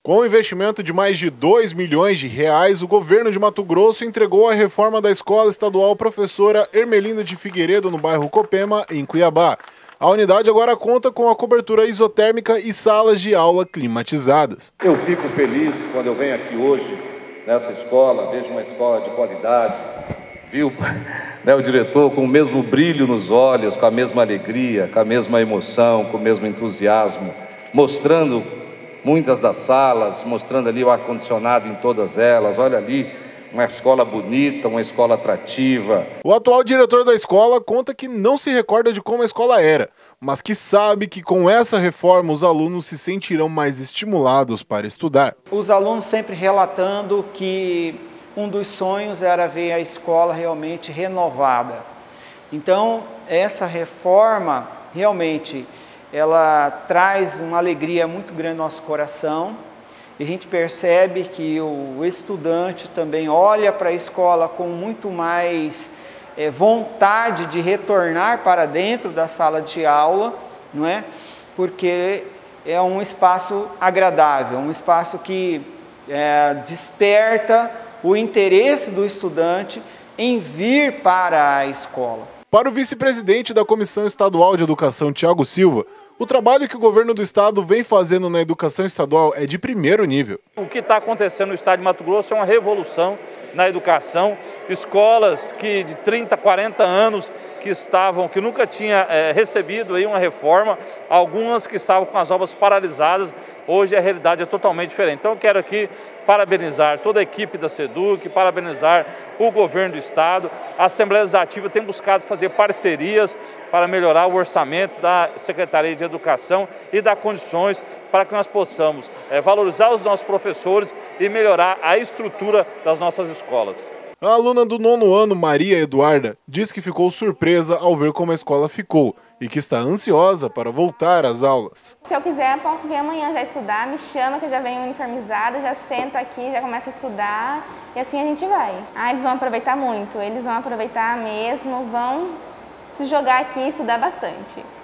Com um investimento de mais de R$ 2 milhões, o governo de Mato Grosso entregou a reforma da Escola Estadual Professora Ermelinda de Figueiredo, no bairro Copema, em Cuiabá. A unidade agora conta com a cobertura isotérmica e salas de aula climatizadas. Eu fico feliz quando eu venho aqui hoje, nessa escola, vejo uma escola de qualidade, viu, o diretor com o mesmo brilho nos olhos, com a mesma alegria, com a mesma emoção, com o mesmo entusiasmo, mostrando muitas das salas, mostrando ali o ar-condicionado em todas elas. Olha ali, uma escola bonita, uma escola atrativa. O atual diretor da escola conta que não se recorda de como a escola era, mas que sabe que com essa reforma os alunos se sentirão mais estimulados para estudar. Os alunos sempre relatando que um dos sonhos era ver a escola realmente renovada. Então, essa reforma realmente ela traz uma alegria muito grande no nosso coração. E a gente percebe que o estudante também olha para a escola com muito mais vontade de retornar para dentro da sala de aula, não é? Porque é um espaço agradável, um espaço que desperta o interesse do estudante em vir para a escola. Para o vice-presidente da Comissão Estadual de Educação, Thiago Silva, o trabalho que o governo do estado vem fazendo na educação estadual é de primeiro nível. O que está acontecendo no estado de Mato Grosso é uma revolução na educação. Escolas que de 30, 40 anos que nunca tinha recebido aí uma reforma, algumas que estavam com as obras paralisadas, hoje a realidade é totalmente diferente. Então eu quero aqui parabenizar toda a equipe da SEDUC, parabenizar o governo do estado. A Assembleia Legislativa tem buscado fazer parcerias para melhorar o orçamento da Secretaria de Educação e dar condições para que nós possamos valorizar os nossos professores e melhorar a estrutura das nossas escolas. A aluna do 9º ano, Maria Eduarda, diz que ficou surpresa ao ver como a escola ficou e que está ansiosa para voltar às aulas. Se eu quiser, posso vir amanhã já estudar, me chama que eu já venho uniformizada, já sento aqui, já começo a estudar e assim a gente vai. Eles vão aproveitar muito, eles vão aproveitar mesmo, vão se jogar aqui e estudar bastante.